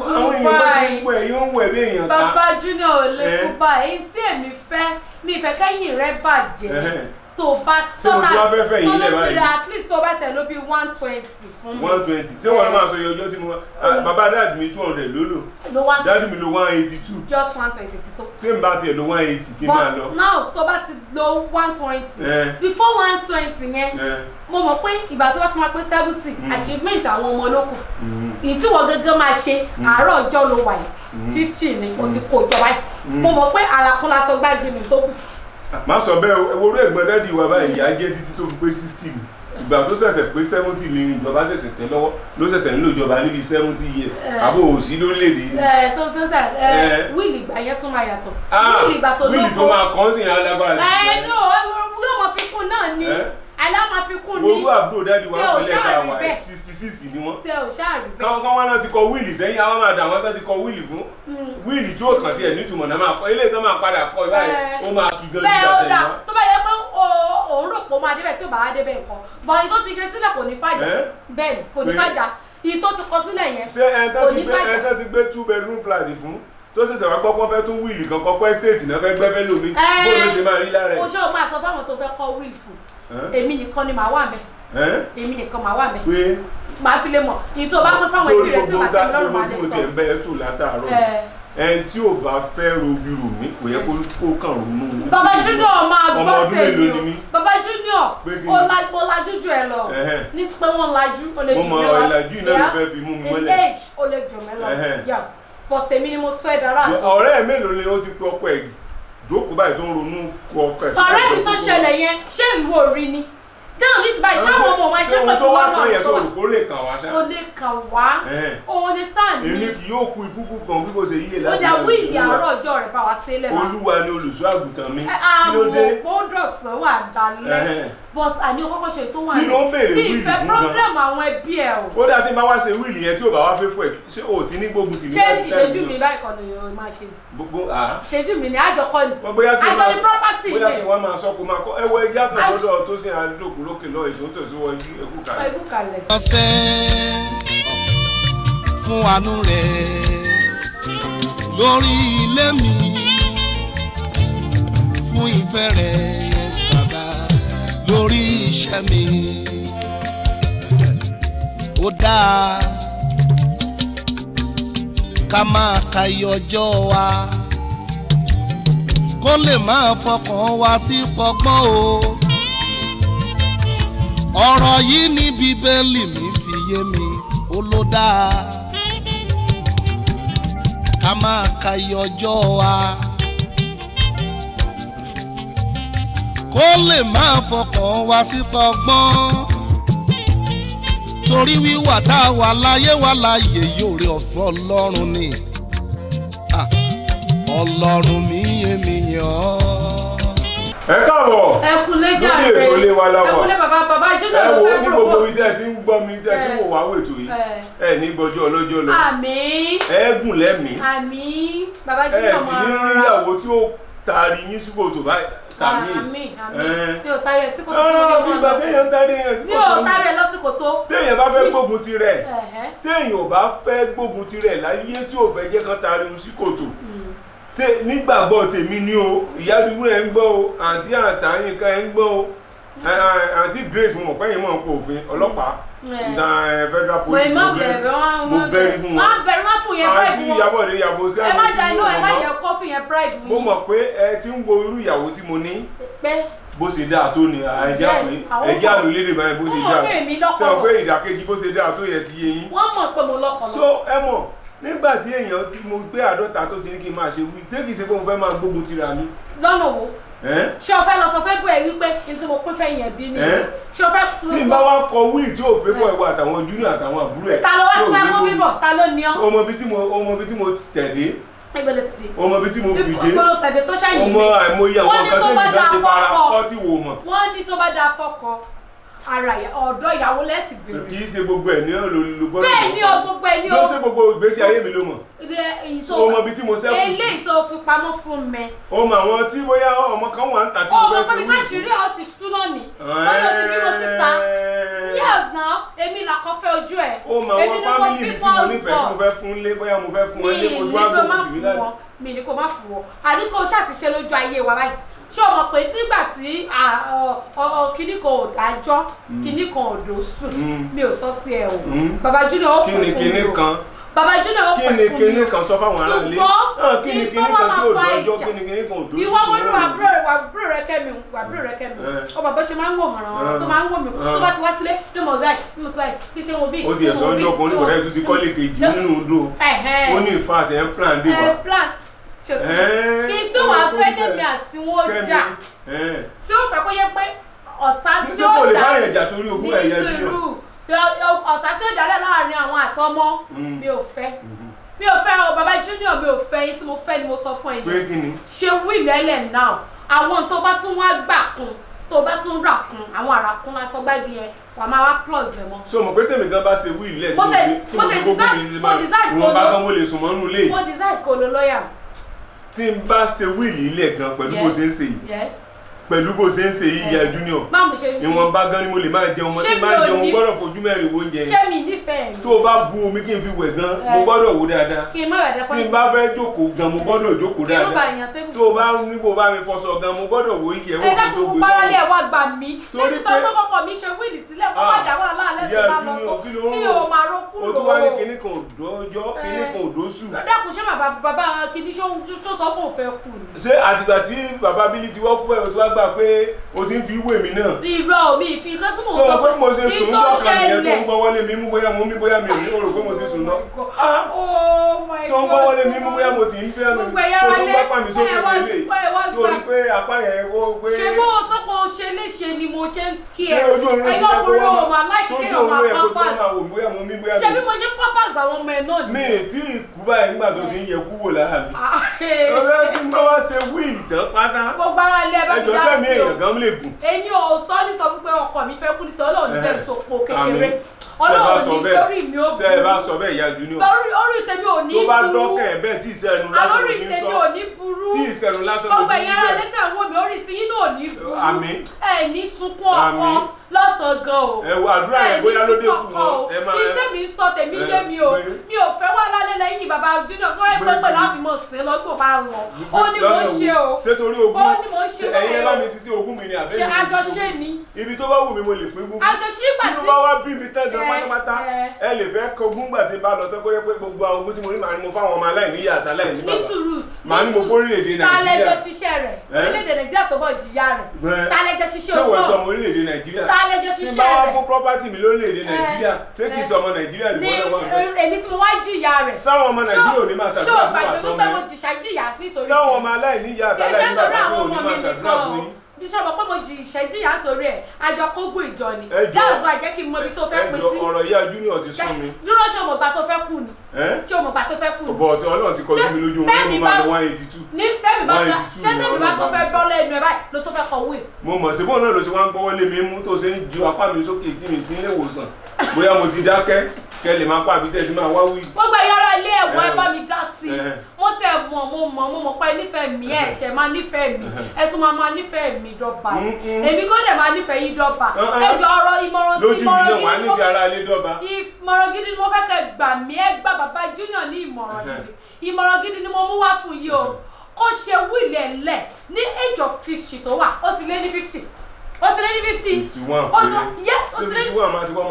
[SPEAKER 3] lè kú
[SPEAKER 2] báyìí
[SPEAKER 3] bàbá junior ò lè kú báyìí tí èmi fẹ́ mi ìfẹ́ kẹ́yìn rẹ bàjẹ́ tó bá
[SPEAKER 2] sọ́ta tó ló
[SPEAKER 3] ti ra at least tó bá tẹ̀ ló bí one twenty fún mi.
[SPEAKER 2] one twenty ṣé wọn máa sọ iye ọjọ́ tí mo bàbá dáàdì mi two hundred ló lò
[SPEAKER 3] lo one twenty
[SPEAKER 2] dáàdì mi lo one eighty two
[SPEAKER 3] just one twenty ti tó.
[SPEAKER 2] ṣé n bá tiẹ̀ lo one eighty kí n máa lọ.
[SPEAKER 3] but now tó bá ti lo one twenty before one twenty yẹn mo mọ̀ pé ìgbà tó bá fi máa pé seventy achievement àwọn ọmọ olóko ìtí wọ́n gẹ́gẹ́ máa ṣe àárọ̀ ọjọ́ ló wà yìí fifty ni o ti kó ìjọba yìí mo mọ̀ pé àràkún lásán gbájú mi tó kù.
[SPEAKER 2] má sọ bẹ́ẹ̀ ewúrẹ́ ẹ̀gbọ́n dádì wa báyìí ìyá jẹ́ títí tó fi pé sixty ìgbà tó ṣẹ̀ṣẹ̀ pé seventy ni ìjọba ṣẹ̀ṣẹ̀ tẹ́ lọ́wọ́ ló ṣẹ̀ṣẹ̀ nílò ìjọba níbi seventy year àbò òsì lórílẹ̀‐èdè.
[SPEAKER 3] ẹ tó tó sà ẹ wíìlì ìgbà yẹn tún máa yàtọ̀ wíìlì ìgbà tó lóko
[SPEAKER 2] wíìlì tó máa kàn sí alágbára.
[SPEAKER 3] ẹ ní o yóò mọ fi kún náà ni alámafikún ni
[SPEAKER 2] gbogbo àbúrò dádì wa pẹ̀lẹ́ ká wà sixty six ni wọ́n.
[SPEAKER 3] tí ẹ ò ṣáà rí bẹ́ẹ̀.
[SPEAKER 2] káwọn kan wá náà ti kọ wíìlì sẹ́yìn àwọn máa dà wọ́n tó ti kọ wíìlì fún wíìlì tí ó kàn tiẹ̀ nítumọ̀ náà máa kọ eléyìí tó máa padà kọ ìbáyìí ó máa kí gan
[SPEAKER 3] bẹ́ẹ̀ ó dà tó bá yẹ pé òun rò pé ó máa débẹ̀ tí ò bá wá débẹ̀ nǹkan bọ̀ èyí tó ti ṣe sílẹ̀ kò ní fàjà bẹ́ẹ̀ ni kò ní fàjà èyí tó ti kọ sílẹ̀ yẹn kò ní fàjà.
[SPEAKER 2] ṣé ẹ tán ti gbé two bedroom flat fún tó ṣẹ̀ṣẹ̀ wá gbọ́ pé wọ́n fẹ́ tún wíìlì kan kọ́ pẹ́ stéètì náà fẹ́ gbẹ́fẹ́ lómi bó ló ṣe máa rí lára ẹ̀.
[SPEAKER 3] mo ṣe o máa sọ fáwọn tó fẹ́ kọ́ wíìlì fún èmi nìkan ni màá wà mẹ́ èmi nìkan màá wà mẹ́ màá fi lè mọ̀ èyí tó bá pín fáwọn ìbí rẹ̀ tí màá tẹ̀ lọ́rùn máa lè sọ.
[SPEAKER 2] sórí gbogbo tí mo ti ẹ̀ ń bẹ́ ẹ tù látàárọ̀ ẹni tí ò bá fẹ́ robi rò mí kò yẹ kó kàn ronú.
[SPEAKER 3] bàbá junior máa gbọ́ tèmi o bàbá junior ó lajú jù ẹ lọ ní pé wọ́n lajú ó lè jù mí lọ
[SPEAKER 2] mo mọ ìlàjú iná ló fẹ́ fi mú mi mọ́lẹ̀.
[SPEAKER 3] in age ó lè jù mí lọ yes but èmi ni mo sọ ẹ̀ dára.
[SPEAKER 2] ọ̀rẹ́ mélòó ni ó ti pe ọkọ ẹ̀ jókòó báyìí tó ń ronú kọ ọkọ ẹ̀.
[SPEAKER 3] sọ̀rọ̀ mi tó ṣẹlẹ̀ yẹn ṣé ìwọ rí ni dáhùn ní ìsìbáyìí ṣé àwọn ọmọ ọmọ ẹṣẹ́ pẹ̀lú wọn náà
[SPEAKER 2] tó wà. ṣé o lè kàn wá ṣá.
[SPEAKER 3] o lè kàn wá o lè stand mi.
[SPEAKER 2] èmi kì yóò kú ikú kú kan bí kò ṣe yíyẹ láti.
[SPEAKER 3] ó jà wíìlì àárọ̀ ọjọ́ rẹ̀ bá wa sílẹ̀ wá.
[SPEAKER 2] olúwa ni olùṣọ́ àgùntàn mi.
[SPEAKER 3] àwọn òpódọ̀sán wà dalẹ̀ but àní ọkọ̀ ṣe tó wà ní.
[SPEAKER 2] kí ló ń béèrè wíìlì fún gan.
[SPEAKER 3] ìfẹ́ problem àwọn ẹbí ẹ o.
[SPEAKER 2] ó dáa tí n bá wá ṣe wíìlì yẹn tí ò bá wá fẹ́ fún ẹ ṣé o ti ní gbógun tì mí.
[SPEAKER 3] ṣé ìṣẹ́jú mi báyìí kan lè máa ṣe.
[SPEAKER 2] gbogbo
[SPEAKER 3] ìṣẹ́jú mi ni àjọkọ́ ni.
[SPEAKER 2] àjọ
[SPEAKER 3] ni property ni.
[SPEAKER 2] bóyá kí wọ́n máa sọ kó máa kọ́ ẹ wọ ẹjẹ́ àkànṣọ́dọ̀ tó sì àdókù lókè lọ ètò tó tẹ̀síwájú ẹkú kalẹ̀.
[SPEAKER 3] ẹkú kalẹ̀.
[SPEAKER 5] ọ̀fẹ́ fún àánú rẹ̀ lórí ilé mi fún ìfẹ́ rẹ̀ bàbá lórí iṣẹ́ mi ó dáa ká máa ka iye ọjọ́ wa kó lè máa fọkàn wá sí pọgbọ́n o ọ̀rọ̀ yìí ní bíbélì mi fi yé mi ó ló dáa ká máa ka iye ọjọ́ wa kó lè máa fọkàn wá sí pọgbọ́n torí wíwà tá a wà láyé wà láyé yóò rí ọ̀fẹ́ ọlọ́run ni ọlọ́run mi èmi yàn
[SPEAKER 2] ẹ káàbọ̀
[SPEAKER 3] ẹ kúlé
[SPEAKER 2] jàre lórí ètò ilé wa láwà
[SPEAKER 3] ẹ kúlé bàbá bàbá júlọ
[SPEAKER 2] ló fẹ́ gbogbo ẹ wo ní gbogbo ibi tẹ́ ẹ ti ń gbọ́ mi tẹ́ ẹ ti ń wò wá wètò yìí ẹ ní gbọ́jọ́ ọlọ́jọ́ lọ
[SPEAKER 3] àmín
[SPEAKER 2] ẹ gùn lẹ́mìí
[SPEAKER 3] àmín bàbá jùlọ
[SPEAKER 2] ẹ sì ní níyàwó tí ó taari yín sí kòtò báyìí sàmì
[SPEAKER 3] àmín àmín mi ò taari ẹ sí kòtò
[SPEAKER 2] ọ̀rọ̀ bí ìgbà téèyàn taari yẹn sí
[SPEAKER 3] kòtò mi ò taari ẹ lọ sí kòtò
[SPEAKER 2] téèyàn bá fẹ́ gbógun ti rẹ̀ téèyàn ò bá fẹ́ gbógun ti rẹ̀ láyé tí ò fẹ́ jẹ́ kán taari yín sí kòtò nígbàgbọ́ tèmi ni o ìyá dúdú ẹ̀ ń gbọ́ o àǹtí àtàyìnká ẹ̀ ń gbọ́ o àǹtí Grace mo mọ̀ pé yín mọ̀ ń pò òfin ọlọ́pàá federal police mo bẹ̀rẹ̀ fún wọn àǹtí ìyàbọ̀ rẹ̀ ìyàbọ̀ sí
[SPEAKER 3] ẹ má jà inú ẹ má yẹ kó fi yẹn pride
[SPEAKER 2] mo mọ̀ pé ẹ ti ń wo irú ìyàwó tí mo ní bó ṣe dáa tó ni ẹjẹ́ àpé ẹjẹ́ àlòlédè báyìí bó ṣe dáa ṣe wọ́n pé ìdàkejì bó ṣe dáa tó yẹ ti yé yín.
[SPEAKER 3] wọ́n mọ̀ pé mo lọ́kọ̀ọ́.
[SPEAKER 2] so ẹ mọ̀ nígbà tí èèyàn tí mo gbé àádọ́ta tó ti ní kí n máa ṣe wí ṣé kìí ṣe pé mo fẹ́ máa gbógun tira mi.
[SPEAKER 3] lọ́nà wo ṣé o fẹ́ lọ sọ fẹ́ bú ẹ wípé kí n tí mo pín fẹ́ yẹn bí ni ṣé o fẹ́.
[SPEAKER 2] tí n bá wá kọ wíì tí ò fẹ́ fọ ẹ̀wọ̀ àtàwọn júnior àtàwọn àbúrò ẹ̀.
[SPEAKER 3] ta ló wá tí wọ́n mú bíbọ̀ ta ló ní ọ́.
[SPEAKER 2] ọmọ bíi tí mo ọmọ bíi tí mo tẹ̀lé ọmọ bíi tí mo fi dé ọmọ àìmọye àwọn kan tó ti dá ti fara kọ́ tí wò mọ̀.
[SPEAKER 3] wọ́n ní tó bá dáa fọ́kọ ara ọ̀dọ́ ìyàwó lẹ́sì bèrè.
[SPEAKER 2] kì í ṣe gbogbo ẹ̀ ní olùgbọ́dọ̀.
[SPEAKER 3] bẹ́ẹ̀ ni o gbogbo ẹ̀ ní o.
[SPEAKER 2] ló ṣe gbogbo ìgbésí ayé mi ló mọ̀. ọmọ bíi tí mo sẹ́kù sí.
[SPEAKER 3] eléyìí tó fi pamọ́ fún mi.
[SPEAKER 2] ọmọ àwọn tí bóyá ọmọ kan wà ń tà tí mo fẹ́ ṣe wí.
[SPEAKER 3] ọmọ mi ṣàṣírí ọ ti tú náà ní. báyọ̀ ti bímọ síta. yes now èmi là kọ́ fẹ́ ojú ẹ̀.
[SPEAKER 2] ọmọ àwọn fámìlì mi tí mo nífẹ̀ẹ́ tí mo fẹ́ fún lé bóyá mo fẹ́ fún ẹ lé mo tí wàá gbógun tì mí láti.
[SPEAKER 3] mi ní kó má fún wọn àdínkù ṣàtìṣe lójú ayé wa báyìí ṣé o mọ̀ pé nígbà tí kinní kan ò dájọ́ kinní kan ò dó sùn mi ò sọ sí ẹ o bàbá Junior ó pè fún mi o bàbá Junior ó pè fún mi o
[SPEAKER 2] kíni kíni kan sọ fáwọn ará ilé kíni kíni kan tí ò dájọ́ kíni kíni kan ò dó sùn.
[SPEAKER 3] ìwọ wọn ní àbúrò rẹ àbúrò rẹ kẹmi àbúrò rẹ kẹmi ọ bàbá ṣe máa ń wò hàn tó máa ń wò mí tó bá ti wá sílé tó mọ̀ báyìí bí mo ti báyìí bí ṣe wọn bí.
[SPEAKER 2] ó ti ẹ̀sọ́ ọjọ́ kan oníbọ̀dá yìí tó ti kọ́lé kejì nínú odò ó ní ìfà àti ẹ̀ plan dé wa
[SPEAKER 3] bí tí wàá fẹ́ kémi àti wọn jà tí ó fẹ́ kó yẹ pé ọ̀tá tí ó dá ní sùúrù ọ̀tá tí ó dálẹ̀ láàrin àwọn àtọmọ mi ò fẹ́ mi ò fẹ́ o bàbá Junior mi ò fẹ́ yín tí mo fẹ́ ni mo sọ fún ẹ̀yin ṣe wíìlì ẹlẹ̀ náà àwọn tó bá tún wá gbà kún tó bá tún rà kún àwọn àrà kún aṣọ gbági yẹn wà máa wá plus ẹ̀ mọ́.
[SPEAKER 2] so mo pé tèmi gan bá ṣe wíìlì ẹ̀ tí mo ṣe tí mo ṣe gbogbo mi ní wọn bá gan mo lè sùn mọ́nú ilé yìí.
[SPEAKER 3] mo design kò lo lọ́ọ̀yà.
[SPEAKER 2] tí n bá ṣe wíìlì ilẹ̀ gan pẹ̀lú bó ṣe ń ṣe yìí pẹ̀lú bó ṣe ń ṣe yìí ìyá Junior ìwọ̀n bá gan ni mo lè máa jẹun mo ti máa jẹun mo gbọ́dọ̀ fojú mẹ́rin wo oúnjẹ yẹn.
[SPEAKER 3] ṣé mi nífẹ̀ẹ́ mi.
[SPEAKER 2] tó o bá bu omi kí n fi wẹ̀ gan mo gbọ́dọ̀ wò dáadáa.
[SPEAKER 3] kí n má wẹ̀ dẹ́pọ̀ sí.
[SPEAKER 2] tí n bá fẹ́ jókòó gan mo gbọ́dọ̀ jókòó dáadáa. tó o bá ní kó o bá mi fọṣọ gan mo gbọ́dọ̀ wò ìyẹ̀ wò kí n tó gbé sọ́wọ́.
[SPEAKER 3] ẹ dákun parali ẹ wá gbà mí lẹ́sìn tó gbọ́ kọ́kọ́ mi ṣe wíìlì sílẹ̀ kó má dà wà láàlẹ́ tó bá lọ mi ò máa ro kúrò.
[SPEAKER 2] o tún wá ní kinní kan òdòjọ́ kinní kan òdòsù.
[SPEAKER 3] dákun ṣé bàbá kinní ṣó sọ pé òun fẹ́ kú ni.
[SPEAKER 2] ṣé àtìgbà tí bàbá Bílí ti wọ́pọ̀ ẹ̀ o ti wá gbà pé o ti ń fi wé mi náà.
[SPEAKER 3] irọ́ mi ìfi nǹkan tí mo sọ
[SPEAKER 2] sọ pé mo ṣe sùn lọ́kàn nìyẹn tó ń gbọ́ wọlé mi mú bóyá mo mí bóyá mi ò ní o rò pé mo ti sùn náà. tó ń gbọ́ wọlé mi mú bóyá mo ti ń fẹ́ mi tó tó gbá pàmì sókè nílé torí pé apá yẹn ó pé.
[SPEAKER 3] ṣé bó o sọ pé o ṣe léṣe ni mo ṣe ń kí ẹ ẹyọ ọkùnrin o máa láì kí ẹ máa pápá ṣe bí mo ṣe pápá àwọn ọmọ ẹ náà ni.
[SPEAKER 2] mi ì tí ì kú báyìí nígbà tó ti ń yẹ kú wò lára mi. ọ̀rẹ́ kí n bá wá ṣe wíìlì tán pátá.
[SPEAKER 3] gbogbo ara ilé ẹ bá mi dá sí o.
[SPEAKER 2] ẹjọ́ sẹ́mi èèyàn gan lè bùn.
[SPEAKER 3] èmi ò sọ ní sọ wípé ọkọ mi fẹ́ kú ní sọ Ọlọ́run ní tẹ̀sí òpó kékeré Ọlọ́run ní torí mi ó burú.
[SPEAKER 2] tẹ́ ẹ bá sọ bẹ́ẹ̀ ìyá Junior.
[SPEAKER 3] orí tèmi ò ní burú.
[SPEAKER 2] tó bá dọ́kẹ́ ẹ̀ bẹ́ẹ̀ tí ìṣẹ́nu lásán ló fi ń sọ.
[SPEAKER 3] àlórí tèmi ò ní burú.
[SPEAKER 2] tí ìṣẹ́nu lásán ló fi ń sọ.
[SPEAKER 3] gbogbo ẹ̀yin ará lẹ́sẹ̀ àwọn mi orí tí yín náà ní burú.
[SPEAKER 2] àmín.
[SPEAKER 3] ẹ ní sunkún ọkọ lọ́sàn-án gan o.
[SPEAKER 2] ẹ wo àdúrà yẹn bóyá ló dé kù wọn. ẹ máa
[SPEAKER 3] iṣẹ́ mi sọ tèmi yé mi o mi ò fẹ́ wá lálẹ́ lẹ́yìn bàbá Junior kó ẹ pẹ́ pẹ̀lú àfimọ̀ sí lọ́gbọ̀n bá wọn. ó ní mo ń ṣe o.
[SPEAKER 2] ṣé torí ogún
[SPEAKER 3] ó ní mo ń ṣe o.
[SPEAKER 2] ẹ̀yin ẹ bá mi sisi ogún mi ni àbẹ́ mi.
[SPEAKER 3] ṣe àjọṣe ni.
[SPEAKER 2] ibi tó bá wù mí mo lè pín gbogbo.
[SPEAKER 3] àjọṣe nígbà tí.
[SPEAKER 2] tí ló bá wá bí mi tán gan pátápátá ẹ lè fẹ́ kọ ogún gbà tí n bá lọ tán kó yẹ pé gbogbo àwọn ogún tí mo ní màá ní mo fáwọn ọmọ aláìní ìyá àti aláìní bàbá.
[SPEAKER 3] ní sùúrù
[SPEAKER 2] màá ní mo fórílẹ̀-èdè Nàìjíríà.
[SPEAKER 3] tálẹ́jọ́ ṣiṣẹ́ rẹ̀ orílẹ̀-èdè Nàìjíríà tó bọ̀ jìyà rẹ̀ tálẹ́jọ́ ṣiṣẹ́
[SPEAKER 2] owó.
[SPEAKER 3] owó
[SPEAKER 2] ṣé wọ́n sọ ọmọ orílẹ̀-èdè Nàìjíríà.
[SPEAKER 3] tálẹ́jọ́ ṣiṣẹ́ rẹ̀.
[SPEAKER 2] tí n bá wá fún property mi lórílẹ̀-èdè Nàìjíríà ṣé kì í sọ ọmọ Nàìjíríà lè wọlé wá.
[SPEAKER 3] èmi tí mo wá jìyà rẹ̀.
[SPEAKER 2] sáwọn ọmọ Nàìjíríà ò ní máa ṣàdúrà fún àtọ́ mi.
[SPEAKER 3] ṣé o gbàgbé mo jìṣà jìyà nítorí.
[SPEAKER 2] sáwọn ọmọ aláìní ìyá àti aláìní bàbá fún òní máa ṣàdúrà fún yín.
[SPEAKER 3] bí sọ́mọ pé mo jì ìṣẹ́jìyà nítorí ẹ̀ àjọ kógún ìjọ ni dáàzọ àjẹ́ kí n mọ ibi tó fẹ́ pín sí.
[SPEAKER 2] ọ̀rọ̀ ìyá junior ti sún mi.
[SPEAKER 3] dúró ṣé o mọ̀ gbà tó fẹ́ kú ni. ṣé o mọ̀ gbà tó fẹ́ kú ni.
[SPEAKER 2] ọ̀bọ̀ ọ̀tí ọlọ́run ti kọjú mi lójú wọn ló máa lọ one eighty two.
[SPEAKER 3] ní tẹ́mi bá ṣe tẹ́mi bá tó fẹ́ bọ́ lẹ́nu ẹ̀ báyìí ló tó fẹ́ kọ wíì.
[SPEAKER 2] mo mọ̀ sí bóun náà ló ṣe wá ń gbọ́wọ́ lé mi mú tó ṣe ń ju apá mi sókè tí mi sí ilé ìwòsàn bóyá mo ti dákẹ́ kẹ́ lè máa pa àbí tẹ́ ti máa wá wí.
[SPEAKER 3] gbogbo ìyára ilé ẹ̀wọ̀ ẹ bá mi dá sí i mo tẹ mọ̀ mo mọ̀ mo mọ̀ pé nífẹ̀ẹ́ mi ẹ̀ ṣẹ̀ máa nífẹ̀ẹ́ mi ẹ tún máa máa nífẹ̀ẹ́ mi dọ́ba èmi kò lè máa nífẹ̀ẹ́ yín dọ́ba ẹ jọ ọ̀rọ̀ ìmọ̀ràn
[SPEAKER 2] lójú mi náà wà nífẹ̀ẹ́ ara ilé dọ́ba.
[SPEAKER 3] ìmọ̀ràn gidi ni mo fẹ́ kẹ́ gbà mí ẹ gbà bàbá junior ní ìmọ̀ràn gidi ìmọ̀ràn gidi ni mo mú wá fún yìí o kó ṣe wíìlì ẹ̀ lẹ̀ ní age of fifty tó wà ó ti lé ní fifty ó ti lé ní fifty ó ti yes ó ti lé ní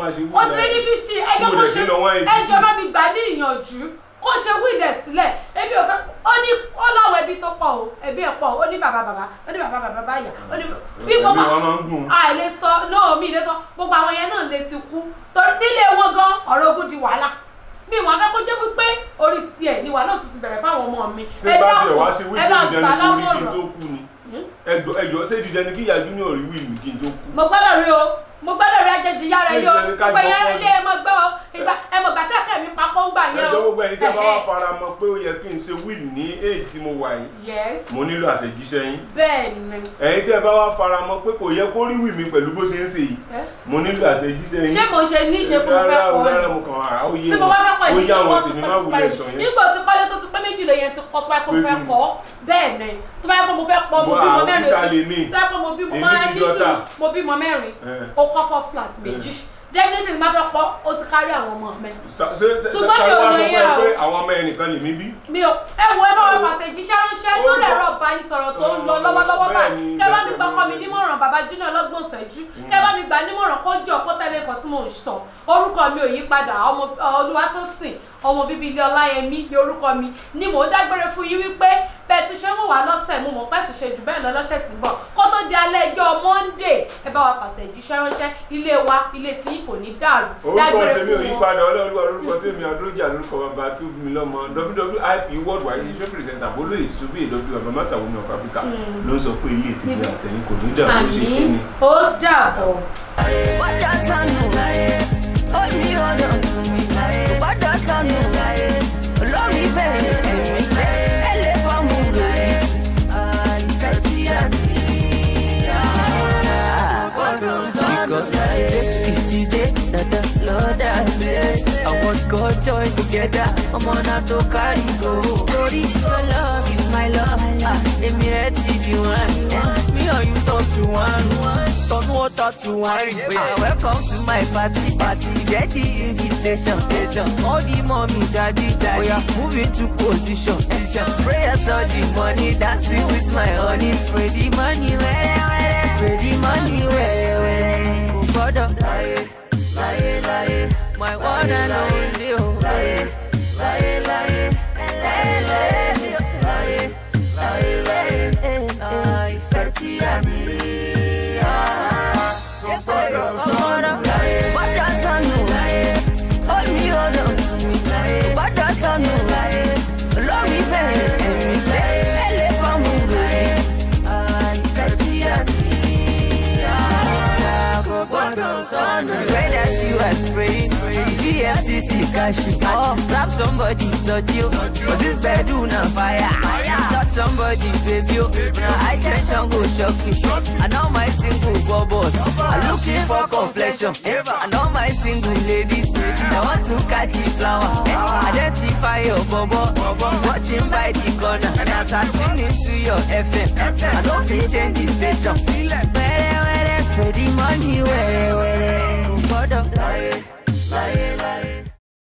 [SPEAKER 3] ó ti lé ní fifty ẹjọ́ kó ṣe ẹjọ́ bá mi gbà ní ìyànjú kó ṣe wíìlẹ̀ sílẹ̀ ebi ò fẹ́ ó ní ó láwọn ẹbí tó pọ̀ o ẹbí ẹ̀ pọ̀ ó ní bàbá bàbá ó ní bàbá bàbá báyà ó ní bí gbogbo àìlè sọ náà mi lè sọ gbogbo àwọn yẹn náà lè ti kú torí nílé wọn gan ọ̀rọ̀ ogun di wàhálà mi wọn fẹ́ kó jẹ́ wípé orí tiẹ̀ ni wàhálà tún ti bẹ̀rẹ̀ fáwọn ọmọ mi
[SPEAKER 2] tí bá tiẹ̀ wá sí wíṣí ìdẹni tó rí kí n tó kú ni ẹjọ́ ẹjọ́ ṣé ìdẹni kí ìyá junior rí wíìlì kí n tó kú.
[SPEAKER 3] mo gbọ́dọ̀ rí o mo gbọ́dọ̀ rí ajẹ́jì yára yìí o gbogbo yẹn ilé ẹ mọ gbọ́ ọ ìgbà ẹ mọ gbàtẹ́ kẹ́ mi papọ̀ ń gbà yẹn o.
[SPEAKER 2] ẹjọ́ gbogbo ẹ̀yin tí ẹ bá wá fara mọ́ pé ó yẹ kí n ṣe wíìlì ní èyí tí mo wà yìí mo nílò àtẹ̀jíṣẹ́ yín.
[SPEAKER 3] bẹ́ẹ̀ni.
[SPEAKER 2] ẹ̀yin tí ẹ bá wá fara mọ́ pé kò yẹ kó rí wíìlì mi pẹ̀lú bó ṣe ń ṣe yìí mo nílò àtẹ̀jíṣẹ́ yín.
[SPEAKER 3] ṣé mo ṣe ní ìṣe kó fẹ́ kọ́ ọ́
[SPEAKER 2] rárá mo kàn á ó yé wọn ó yá wọn tèmi má wulẹ̀ sọ yẹn.
[SPEAKER 3] nígbà tí kọ́lé tó ti pé méjì lóye ti kọ́ tó bá yẹ kó fẹ́ kọ́ bẹ́ẹ̀ ni tó bá yẹ kó mo fẹ́ pọ́ mo bímọ mẹ́rin tó bá yẹ kó mo bímọ mẹ́rin mo bímọ mẹ́rin ó kọ́ fọ́ flat méjì definitely má fẹ́ pọ́ ó ti kárí àwọn ọmọ mi.
[SPEAKER 2] ṣùgbọ́n mi ò ní yẹ o àwọn ọmọ ẹnìkan lè mí bí.
[SPEAKER 3] mi ò ẹ wo ẹ bá wọn fàṣẹ jíṣẹ́ ránṣẹ́ sórí ẹ̀rọ ìbánisọ̀rọ̀ tó ń lọ lọ́wọ́lọ́wọ́ báyìí kẹ́ bá mi gbà kọ́ mi nímọ̀ràn bàbá junior lọ́gbọ̀n ṣẹ́jú kẹ́ bá mi gbà nímọ̀ràn kó jẹ́ ọkọ tẹ́lẹ̀ kan tí mò ń sọ orúkọ mi ò yí padà ọmọ Olúwatósìn ọmọ bíbí ilé Ọláyẹmí ní orúkọ mi ni mò ń dágbére fún yín wípé bẹ́ẹ̀ ti ṣe ń wà lọ́sẹ̀ mo mọ̀ pé ti ṣe jù bẹ́ẹ̀ lọ lọ́sẹ̀ tí ń bọ̀ kó tó di alẹ́ ẹjọ́ Monday ẹ bá wa fàtẹ̀jíṣẹ́ ránṣẹ́ ilé wa ilé tí kò ní dàrú.
[SPEAKER 2] orúkọ tèmi ò yí padà ọlọ́run orúkọ tèmi Adójà lórúkọ bàbá tó mi lọ́mọ W W I P worldwide iṣẹ́ pìrìsẹ́ńtà bolóyè tí tó bí èdè bí bàbá máṣà wọnú ọkọ̀ Áfíríkà ló ń sọ pé ilé ìtìgbé àtẹ̀yìn kò ní dàrú ó ṣe ṣe ni.
[SPEAKER 3] ó dàbọ̀.
[SPEAKER 6] wájà sánú ó ní ọ̀nà tún mi wájà sánú olórí bẹ̀rẹ̀ tì mí ẹlẹ́ fọ́ọ̀mù rẹ̀ ìfẹ́ tí a ní gbọ́dọ̀ sọ́nù. Because today, today, dada, Lord, I pray. I want God join together. I'm on a to carry go. Glory, your love is my love. Ah, èmi rẹ̀ ti di one. Me or you talk to one. Turn water to wine. Ah, welcome to my party, party. Get the invitation, invitation. All the mommy, daddy, daddy. We are moving to position, position. Spray us all the money, dancing with my honey. Spray the money, where, where, spray the money, where, where. Oh, brother, lie, lie, lie. My one and only, oh, lie, lie, lie, lie, lie, lie, lie, lie, lie, thirty and me. Oh, brother, lie, what does I know? Hold me, hold on to me. What does I know? Love me, baby, to me. Elle est pas mon baby. thirty and me. What does I know? Where that you are spraying. V F C C cash you oh, grab somebody such you cause this bed do not fire touch somebody baby you now I tension go shock you I know my single bubbles I'm looking for complexion I know my single ladies I want to catch the flower identify your bubble watching by the corner and as I tune into your F M I don't feel change the station where where spread the money where where